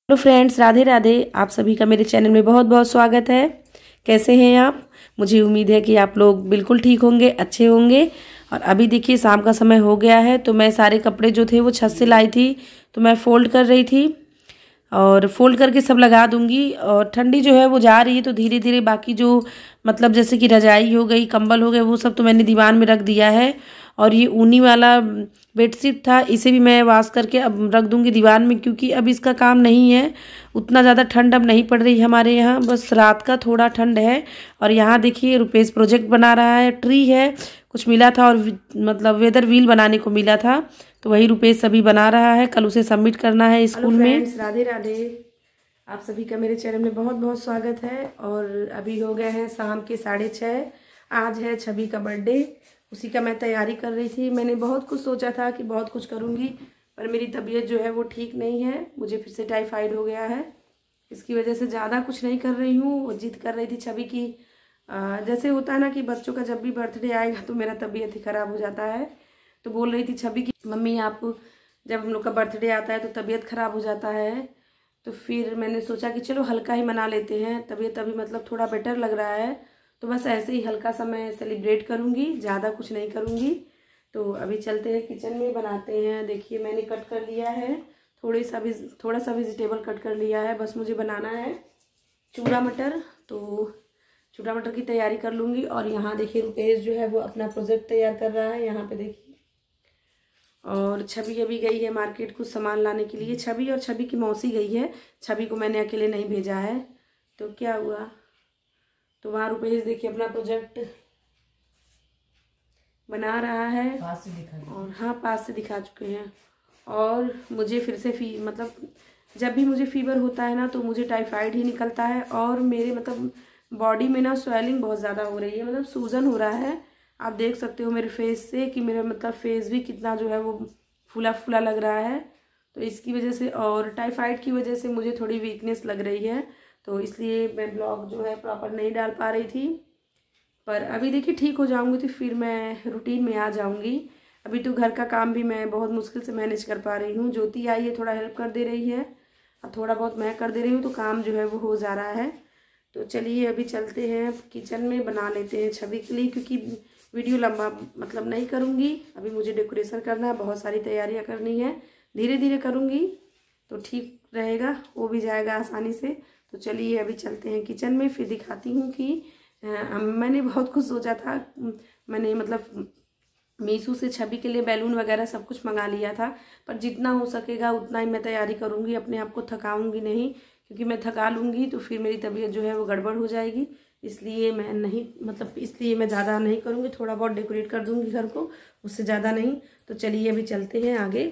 Hello friends, Radhe Radhe. आप सभी का मेरे चैनल में बहुत बहुत स्वागत है। कैसे हैं आप? मुझे उम्मीद है कि आप लोग बिल्कुल ठीक होंगे, अच्छे होंगे। और अभी देखिए शाम का समय हो गया है, तो मैं सारे कपड़े जो थे वो छत से लाई थी, तो मैं फ़ोल्ड कर रही थी और फ़ोल्ड करके सब लगा दूंगी। और ठंडी जो है वो जा रही है, तो धीरे धीरे बाकी जो मतलब जैसे कि रजाई हो गई, कंबल हो गए, वो सब तो मैंने दीवार में रख दिया है। और ये ऊनी वाला बेडशीट था, इसे भी मैं वॉश करके अब रख दूंगी दीवार में, क्योंकि अब इसका काम नहीं है। उतना ज़्यादा ठंड अब नहीं पड़ रही है हमारे यहाँ, बस रात का थोड़ा ठंड है। और यहाँ देखिए रुपेश प्रोजेक्ट बना रहा है, ट्री है कुछ मिला था और मतलब वेदर व्हील बनाने को मिला था, तो वही रुपेश अभी बना रहा है। कल उसे सबमिट करना है स्कूल में। राधे राधे। आप सभी का मेरे चैनल में बहुत बहुत स्वागत है। और अभी हो गए हैं शाम के 6:30। आज है छवि का बर्थडे, उसी का मैं तैयारी कर रही थी। मैंने बहुत कुछ सोचा था कि बहुत कुछ करूँगी, पर मेरी तबीयत जो है वो ठीक नहीं है। मुझे फिर से टाइफाइड हो गया है, इसकी वजह से ज़्यादा कुछ नहीं कर रही हूँ। वो जिद कर रही थी छवि की, जैसे होता है ना कि बच्चों का जब भी बर्थडे आएगा तो मेरा तबीयत ही ख़राब हो जाता है। तो बोल रही थी छवि की, मम्मी आप जब हम लोग का बर्थडे आता है तो तबीयत ख़राब हो जाता है। तो फिर मैंने सोचा कि चलो हल्का ही मना लेते हैं, तबीयत अभी मतलब थोड़ा बेटर लग रहा है, तो बस ऐसे ही हल्का सा मैं सेलिब्रेट करूँगी, ज़्यादा कुछ नहीं करूँगी। तो अभी चलते हैं किचन में, बनाते हैं। देखिए मैंने कट कर लिया है, थोड़ा सा वेजिटेबल कट कर लिया है, बस मुझे बनाना है चूड़ा मटर। तो चूड़ा मटर की तैयारी कर लूँगी। और यहाँ देखिए रुपेश जो है वो अपना प्रोजेक्ट तैयार कर रहा है, यहाँ पे देखिए। और छवि अभी गई है मार्केट कुछ सामान लाने के लिए। छवि और छवि की मौसी गई है, छवि को मैंने अकेले नहीं भेजा है। तो क्या हुआ, तो वहाँ रुपेश देखिए अपना प्रोजेक्ट बना रहा है। पास से दिखा, और हाँ पास से दिखा चुके हैं। और मुझे फिर से मतलब जब भी मुझे फीवर होता है ना, तो मुझे टाइफाइड ही निकलता है। और मेरे मतलब बॉडी में ना स्वेलिंग बहुत ज़्यादा हो रही है, मतलब सूजन हो रहा है। आप देख सकते हो मेरे फेस से कि मेरा मतलब फेस भी कितना जो है वो फूला फूला लग रहा है। तो इसकी वजह से और टाइफाइड की वजह से मुझे थोड़ी वीकनेस लग रही है, तो इसलिए मैं ब्लॉग जो है प्रॉपर नहीं डाल पा रही थी। पर अभी देखिए ठीक हो जाऊंगी तो फिर मैं रूटीन में आ जाऊंगी। अभी तो घर का काम भी मैं बहुत मुश्किल से मैनेज कर पा रही हूँ। ज्योति आई है, थोड़ा हेल्प कर दे रही है, और थोड़ा बहुत मैं कर दे रही हूँ, तो काम जो है वो हो जा रहा है। तो चलिए अभी चलते हैं किचन में, बना लेते हैं छवि के लिए, क्योंकि वीडियो लंबा मतलब नहीं करूँगी। अभी मुझे डेकोरेशन करना है, बहुत सारी तैयारियाँ करनी है, धीरे धीरे करूँगी तो ठीक रहेगा, हो भी जाएगा आसानी से। तो चलिए अभी चलते हैं किचन में, फिर दिखाती हूँ कि मैंने बहुत कुछ सोचा था। मैंने मतलब मीशो से छवि के लिए बैलून वगैरह सब कुछ मंगा लिया था, पर जितना हो सकेगा उतना ही मैं तैयारी करूँगी, अपने आप को थकाऊँगी नहीं, क्योंकि मैं थका लूँगी तो फिर मेरी तबीयत जो है वो गड़बड़ हो जाएगी। इसलिए मैं नहीं मतलब इसलिए मैं ज़्यादा नहीं करूँगी, थोड़ा बहुत डेकोरेट कर दूँगी घर को, उससे ज़्यादा नहीं। तो चलिए अभी चलते हैं आगे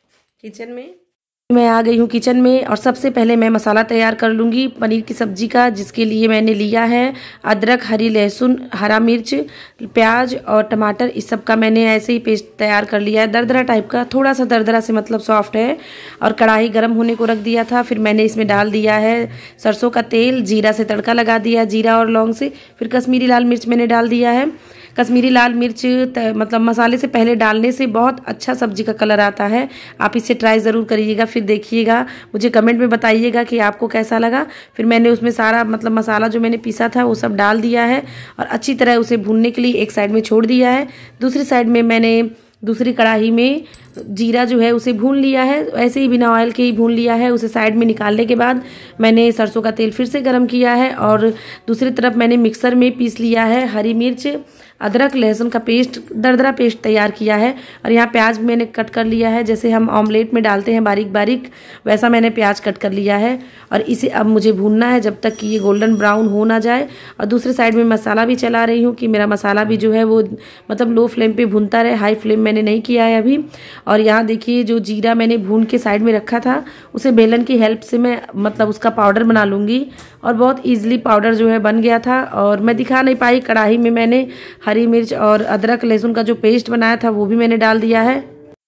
किचन में। मैं आ गई हूँ किचन में, और सबसे पहले मैं मसाला तैयार कर लूँगी पनीर की सब्ज़ी का, जिसके लिए मैंने लिया है अदरक, हरी लहसुन, हरा मिर्च, प्याज और टमाटर। इस सब का मैंने ऐसे ही पेस्ट तैयार कर लिया है, दरदरा टाइप का, थोड़ा सा दरदरा से मतलब सॉफ्ट है। और कढ़ाई गर्म होने को रख दिया था, फिर मैंने इसमें डाल दिया है सरसों का तेल, जीरा से तड़का लगा दिया, जीरा और लौंग से। फिर कश्मीरी लाल मिर्च मैंने डाल दिया है। कश्मीरी लाल मिर्च मतलब मसाले से पहले डालने से बहुत अच्छा सब्जी का कलर आता है। आप इसे ट्राई ज़रूर करिएगा, फिर देखिएगा, मुझे कमेंट में बताइएगा कि आपको कैसा लगा। फिर मैंने उसमें सारा मतलब मसाला जो मैंने पीसा था वो सब डाल दिया है, और अच्छी तरह उसे भूनने के लिए एक साइड में छोड़ दिया है। दूसरी साइड में मैंने दूसरी कढ़ाई में जीरा जो है उसे भून लिया है, ऐसे ही बिना ऑयल के ही भून लिया है। उसे साइड में निकालने के बाद मैंने सरसों का तेल फिर से गर्म किया है, और दूसरी तरफ मैंने मिक्सर में पीस लिया है हरी मिर्च, अदरक, लहसुन का पेस्ट, दरदरा पेस्ट तैयार किया है। और यहाँ प्याज मैंने कट कर लिया है, जैसे हम ऑमलेट में डालते हैं बारीक बारीक, वैसा मैंने प्याज कट कर लिया है। और इसे अब मुझे भूनना है जब तक कि ये गोल्डन ब्राउन हो ना जाए। और दूसरे साइड में मसाला भी चला रही हूँ कि मेरा मसाला भी जो है वो मतलब लो फ्लेम पे भूनता रहे, हाई फ्लेम मैंने नहीं किया है अभी। और यहाँ देखिए जो जीरा मैंने भून के साइड में रखा था, उसे बेलन की हेल्प से मैं मतलब उसका पाउडर बना लूँगी, और बहुत ईजिली पाउडर जो है बन गया था। और मैं दिखा नहीं पाई, कढ़ाई में मैंने हरी मिर्च और अदरक लहसुन का जो पेस्ट बनाया था वो भी मैंने डाल दिया है,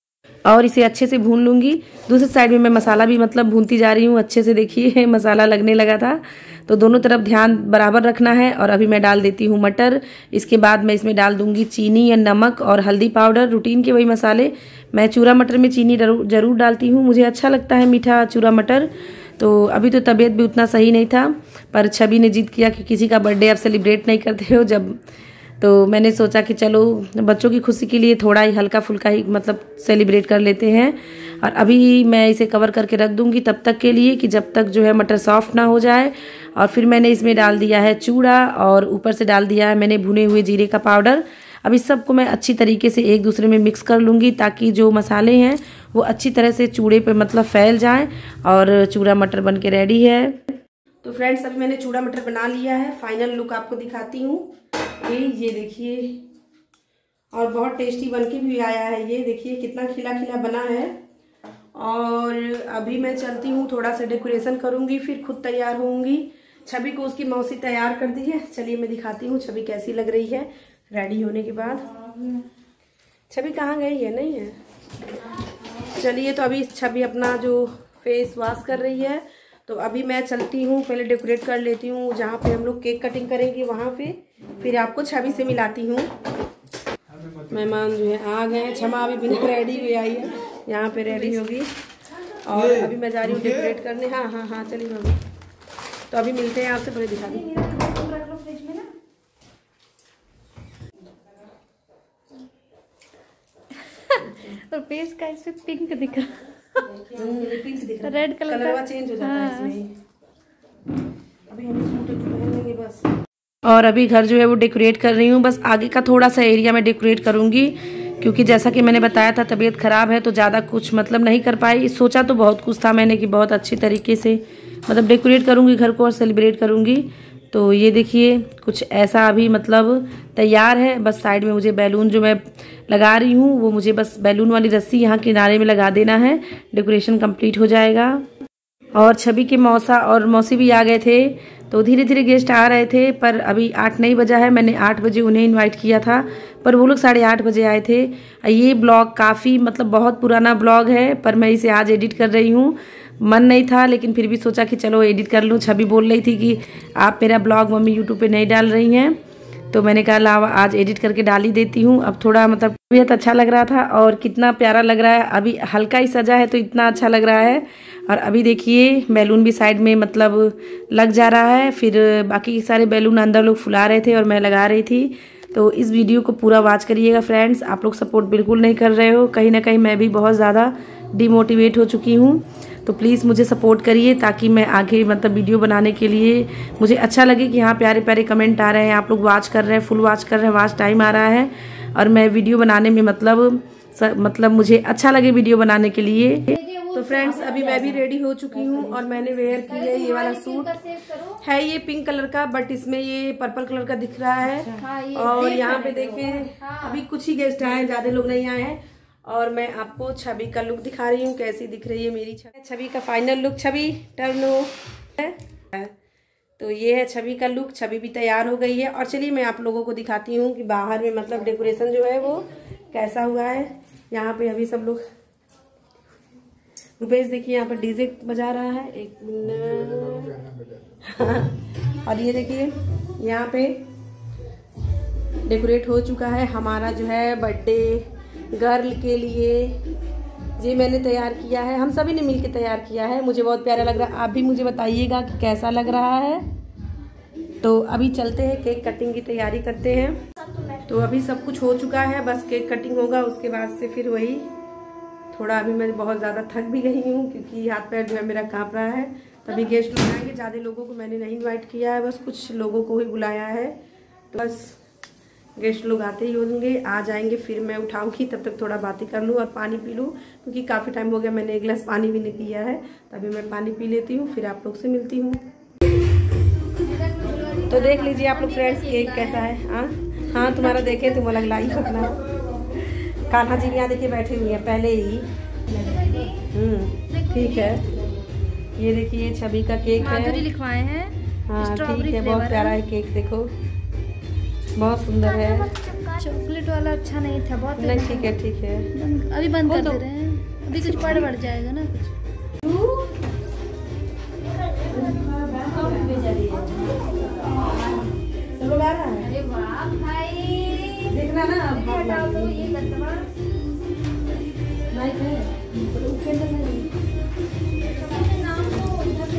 और इसे अच्छे से भून लूँगी। दूसरी साइड में मैं मसाला भी मतलब भूनती जा रही हूँ अच्छे से। देखिए मसाला लगने लगा था, तो दोनों तरफ ध्यान बराबर रखना है। और अभी मैं डाल देती हूँ मटर। इसके बाद मैं इसमें डाल दूँगी चीनी या नमक और हल्दी पाउडर, रूटीन के वही मसाले। मैं चूरा मटर में चीनी जरूर डालती हूँ, मुझे अच्छा लगता है मीठा चूरा मटर। तो अभी तो तबीयत भी उतना सही नहीं था, पर छवि ने जिद किया कि किसी का बर्थडे आप सेलिब्रेट नहीं करते हो जब, तो मैंने सोचा कि चलो बच्चों की खुशी के लिए थोड़ा ही हल्का फुल्का ही मतलब सेलिब्रेट कर लेते हैं। और अभी मैं इसे कवर करके रख दूंगी तब तक के लिए कि जब तक जो है मटर सॉफ्ट ना हो जाए। और फिर मैंने इसमें डाल दिया है चूड़ा और ऊपर से डाल दिया है मैंने भुने हुए जीरे का पाउडर। अब इस सबको मैं अच्छी तरीके से एक दूसरे में मिक्स कर लूँगी ताकि जो मसाले हैं वो अच्छी तरह से चूड़े पे मतलब फैल जाएं और चूड़ा मटर बन के रेडी है। तो फ्रेंड्स अभी मैंने चूड़ा मटर बना लिया है, फाइनल लुक आपको दिखाती हूँ। ये देखिए, और बहुत टेस्टी बन के भी आया है। ये देखिए कितना खिला खिला बना है। और अभी मैं चलती हूँ, थोड़ा सा डेकोरेशन करूँगी, फिर खुद तैयार होंगी। छवि को उसकी मौसी तैयार कर दी है, चलिए मैं दिखाती हूँ छवि कैसी लग रही है रेडी होने के बाद। छवि कहाँ गई है? नहीं है। चलिए तो अभी छवि अपना जो फेस वॉश कर रही है, तो अभी मैं चलती हूँ, पहले डेकोरेट कर लेती हूँ जहाँ पे हम लोग केक कटिंग करेंगे वहाँ पे, फिर आपको छवि से मिलाती हूँ। मेहमान जो है आ गए हैं, क्षमा अभी बिना रेडी हुई आई है, यहाँ पे रेडी होगी। और अभी मैं जा रही हूँ डेकोरेट करने। हाँ चलिए मम्मी, तो अभी मिलते हैं आपसे, पहले दिखा दी। और फेस का इसमें पिंक दिख रहा, पिंक दिख रहा, रेड कलर का चेंज हो जाता है इसमें। अभी हम सूट पहनेंगे बस। और अभी घर जो है वो डेकोरेट कर रही हूँ, बस आगे का थोड़ा सा एरिया में डेकोरेट करूँगी क्योंकि जैसा कि मैंने बताया था तबीयत ख़राब है तो ज़्यादा कुछ मतलब नहीं कर पाई। सोचा तो बहुत कुछ था मैंने कि बहुत अच्छी तरीके से मतलब डेकोरेट करूँगी घर को और सेलिब्रेट करूँगी। तो ये देखिए कुछ ऐसा अभी मतलब तैयार है, बस साइड में मुझे बैलून जो मैं लगा रही हूँ वो मुझे बस बैलून वाली रस्सी यहाँ किनारे में लगा देना है, डेकोरेशन कंप्लीट हो जाएगा। और छवि के मौसा और मौसी भी आ गए थे, तो धीरे धीरे गेस्ट आ रहे थे, पर अभी 8 नहीं बजा है। मैंने 8 बजे उन्हें इनवाइट किया था पर वो लोग 8:30 बजे आए थे। ये ब्लॉग काफ़ी मतलब बहुत पुराना ब्लॉग है, पर मैं इसे आज एडिट कर रही हूँ। मन नहीं था लेकिन फिर भी सोचा कि चलो एडिट कर लूँ। छवि बोल रही थी कि आप मेरा ब्लॉग मम्मी यूट्यूब पे नहीं डाल रही हैं, तो मैंने कहा लाओ आज एडिट करके डाल ही देती हूँ। अब थोड़ा मतलब बेहद अच्छा लग रहा था और कितना प्यारा लग रहा है। अभी हल्का ही सजा है तो इतना अच्छा लग रहा है। और अभी देखिए बैलून भी साइड में मतलब लग जा रहा है, फिर बाकी सारे बैलून अंदर लोग फुला रहे थे और मैं लगा रही थी। तो इस वीडियो को पूरा वॉच करिएगा फ्रेंड्स। आप लोग सपोर्ट बिल्कुल नहीं कर रहे हो, कहीं ना कहीं मैं भी बहुत ज़्यादा डिमोटिवेट हो चुकी हूँ। तो प्लीज़ मुझे सपोर्ट करिए ताकि मैं आगे मतलब वीडियो बनाने के लिए मुझे अच्छा लगे कि हाँ प्यारे प्यारे कमेंट आ रहे हैं, आप लोग वॉच कर रहे हैं, फुल वॉच कर रहे हैं, वॉच टाइम आ रहा है और मैं वीडियो बनाने में मतलब मुझे अच्छा लगे वीडियो बनाने के लिए। तो फ्रेंड्स अभी मैं भी रेडी हो चुकी हूँ और मैंने वेयर की है ये वाला सूट है, ये पिंक कलर का बट इसमें ये पर्पल कलर का दिख रहा है। और यहाँ पे देखिए अभी कुछ ही गेस्ट आए, ज्यादा लोग नहीं आए हैं। और मैं आपको छवि का लुक दिखा रही हूँ कैसी दिख रही है मेरी छवि का फाइनल लुक। छवि टर्न हो है, तो ये है छवि का लुक। छवि भी तैयार हो गई है और चलिए मैं आप लोगों को दिखाती हूँ कि बाहर में मतलब डेकोरेशन जो है वो कैसा हुआ है। यहाँ पे अभी सब लोग, रुपेश देखिए यहाँ पर डीजे बजा रहा है, एक मिनट। और ये देखिए यहाँ पे डेकोरेट हो चुका है हमारा जो है बर्थडे गर्ल के लिए। ये मैंने तैयार किया है, हम सभी ने मिलकर तैयार किया है, मुझे बहुत प्यारा लग रहा है। आप भी मुझे बताइएगा कि कैसा लग रहा है। तो अभी चलते हैं केक कटिंग की तैयारी करते हैं। तो अभी सब कुछ हो चुका है, बस केक कटिंग होगा, उसके बाद से फिर वही थोड़ा अभी मैं बहुत ज़्यादा थक भी गई हूँ क्योंकि हाथ पैर जो है मेरा काँप रहा है। तभी गेस्ट लोग आएंगे, ज़्यादा लोगों को मैंने नहीं इन्वाइट किया है, बस कुछ लोगों को ही बुलाया है। तो बस गेस्ट लोग आते ही होंगे, आ जाएंगे, फिर मैं उठाऊंगी, तब तक थोड़ा बातें कर लूँ और पानी पी लूँ क्योंकि काफ़ी टाइम हो गया मैंने एक गिलास पानी भी नहीं पिया है। तभी मैं पानी पी लेती हूँ, फिर आप लोग से मिलती हूँ। तो देख लीजिए आप लोग फ्रेंड्स केक कैसा है। हाँ तुम्हारा देखे तुम अलग लाई अपना। कान्हा जी यहाँ देखिए बैठे हुए हैं पहले ही। ठीक है, ये देखिए छवि का केक है, लिखवाए हैं। हाँ ठीक है, बहुत प्यारा है केक, देखो बहुत सुंदर है। चॉकलेट वाला अच्छा नहीं था, बहुत नहीं ठीक है ठीक है, अभी बंद कर दे रहे हैं, अभी कुछ बढ़ जाएगा ना कुछ। अरे वाह भाई, देखना ना ये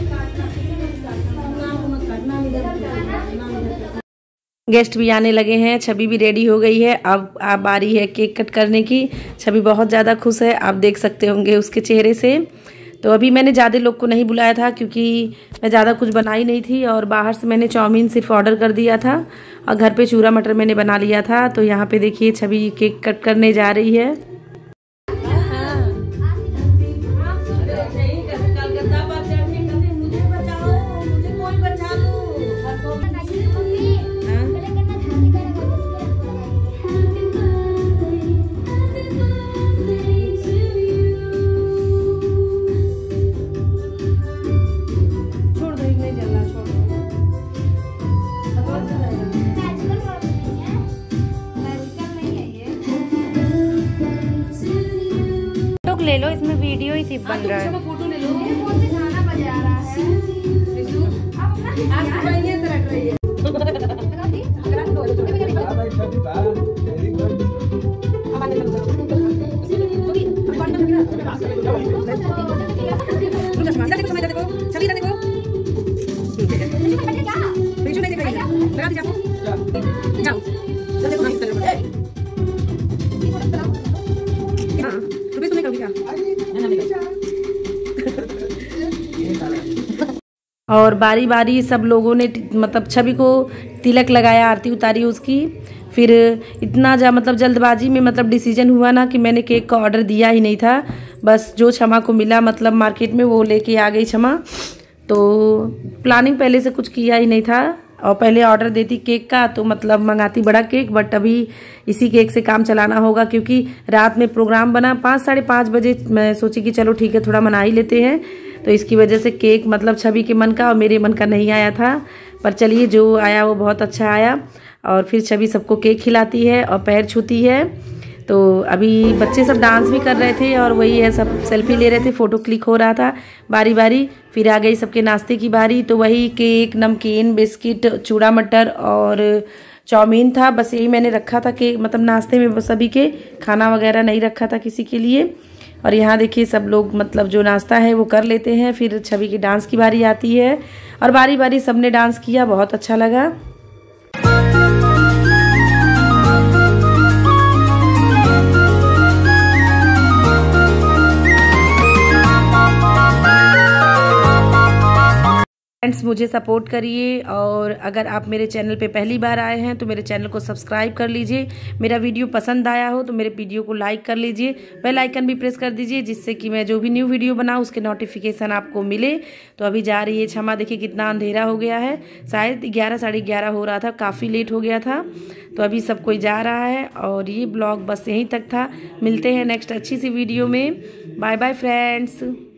गेस्ट भी आने लगे हैं, छवि भी रेडी हो गई है। अब बारी है केक कट करने की। छवि बहुत ज़्यादा खुश है, आप देख सकते होंगे उसके चेहरे से। तो अभी मैंने ज़्यादा लोग को नहीं बुलाया था क्योंकि मैं ज़्यादा कुछ बनाई नहीं थी और बाहर से मैंने चाउमीन सिर्फ ऑर्डर कर दिया था और घर पे चूरा मटर मैंने बना लिया था। तो यहाँ पे देखिए छवि केक कट करने जा रही है। ले लो, इसमें वीडियो ही सिर्फ बन रहा है। फोटो ले लो। फोन से गाना बजा रहा है। आप बढ़िया से रख रही है। और बारी बारी सब लोगों ने मतलब छवि को तिलक लगाया, आरती उतारी उसकी। फिर इतना मतलब जल्दबाजी में मतलब डिसीजन हुआ ना कि मैंने केक का ऑर्डर दिया ही नहीं था। बस जो क्षमा को मिला मतलब मार्केट में वो लेके आ गई क्षमा। तो प्लानिंग पहले से कुछ किया ही नहीं था और पहले ऑर्डर देती केक का तो मतलब मंगाती बड़ा केक, बट अभी इसी केक से काम चलाना होगा क्योंकि रात में प्रोग्राम बना 5 साढ़े 5 बजे। मैं सोची कि चलो ठीक है थोड़ा मना ही लेते हैं, तो इसकी वजह से केक मतलब छवि के मन का और मेरे मन का नहीं आया था। पर चलिए जो आया वो बहुत अच्छा आया। और फिर छवि सबको केक खिलाती है और पैर छूती है। तो अभी बच्चे सब डांस भी कर रहे थे और वही है सब सेल्फी ले रहे थे, फ़ोटो क्लिक हो रहा था बारी बारी। फिर आ गई सबके नाश्ते की बारी, तो वही केक, नमकीन, बिस्किट, चूड़ा मटर और चाउमीन था। बस यही मैंने रखा था केक मतलब नाश्ते में, बस सभी के खाना वगैरह नहीं रखा था किसी के लिए। और यहाँ देखिए सब लोग मतलब जो नाश्ता है वो कर लेते हैं, फिर छवि की डांस की बारी आती है और बारी बारी सबने डांस किया, बहुत अच्छा लगा। फ्रेंड्स मुझे सपोर्ट करिए और अगर आप मेरे चैनल पे पहली बार आए हैं तो मेरे चैनल को सब्सक्राइब कर लीजिए। मेरा वीडियो पसंद आया हो तो मेरे वीडियो को लाइक कर लीजिए, बेल आइकन भी प्रेस कर दीजिए जिससे कि मैं जो भी न्यू वीडियो बनाऊँ उसके नोटिफिकेशन आपको मिले। तो अभी जा रही है क्षमा, देखिए कितना अंधेरा हो गया है, शायद 11 साढ़े 11 हो रहा था, काफ़ी लेट हो गया था। तो अभी सब कोई जा रहा है और ये ब्लॉग बस यहीं तक था। मिलते हैं नेक्स्ट अच्छी सी वीडियो में। Bye bye friends.